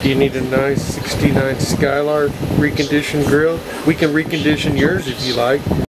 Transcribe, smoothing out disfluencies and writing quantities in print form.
Do you need a nice 69 Skylark reconditioned grill? We can recondition yours if you like.